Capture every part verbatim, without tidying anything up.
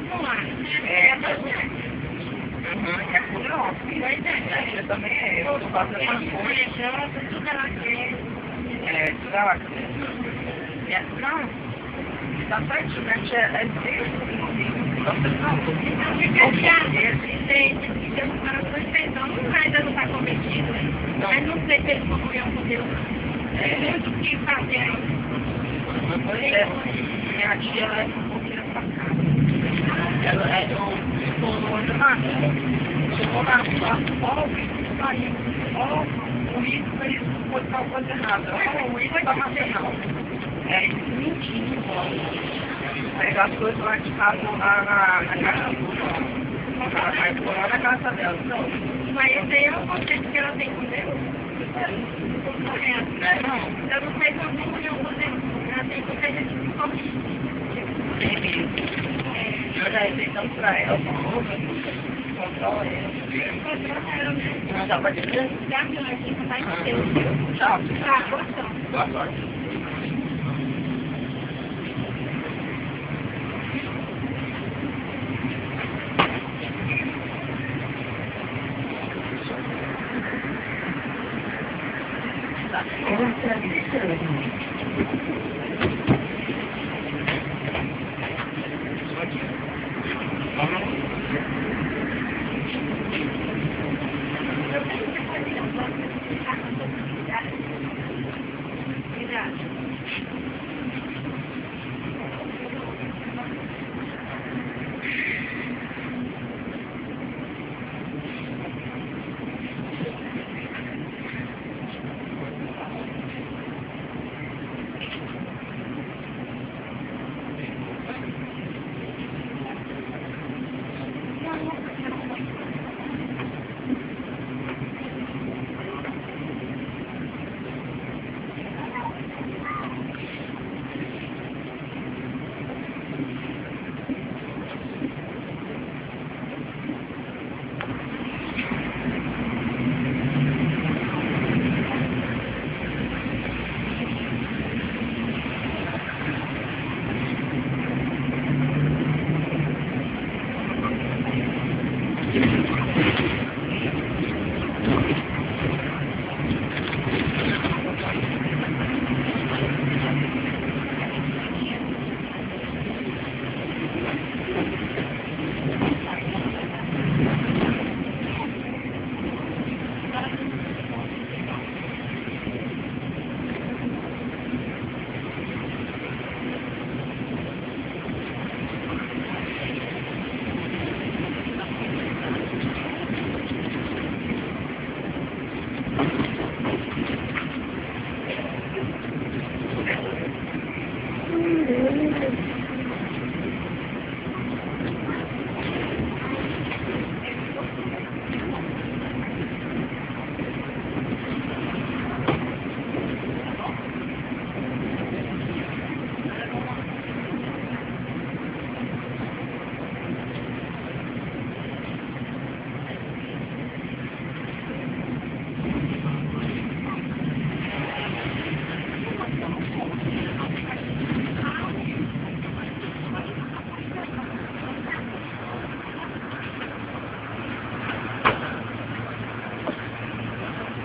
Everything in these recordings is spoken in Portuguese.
vamos lá. É, uhum, é curioso. Eu também é, eu tô fazendo uma coisa. Tudo ela quer. É, tudo ela quer. É, não, tá certinho, né? É, é desse. Então fica chato, esse seu coração de perdão não ainda não está cometido, mas não sei se ele comunhão com Deus. É muito o que fazer aí. Pois é, minha tia ela é um pouquinho pra cá. Ela é, eu estou longe na rua, chegou na rua, só o vídeo saiu, só o risco fez foi tal coisa errada, só o risco da nacional. É, mentindo, pegar as coisas lá de casa na, na, na casa dela, vai por lá na casa dela. Não, mas esse aí é o conceito que ela tem com Deus? é, não. Eu não sei se eu tenho comunhão com Deus. Ela tem que ser de comigo. Eu já aceitamos pra ela, controla ela. Não dá pra dizer? Já que ela aqui não vai ter o Deus. Tchau. Ah, boa sorte. Boa sorte.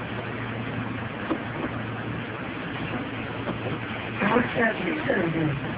What's that?